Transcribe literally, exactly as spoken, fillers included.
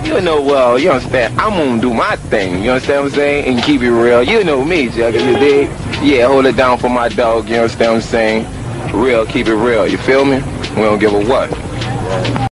You know, well, you understand, I'm gonna do my thing, you understand what I'm saying? And keep it real. You know me, Jugga, you dig? Yeah, hold it down for my dog, you understand what I'm saying? Real, keep it real, you feel me? We don't give a what.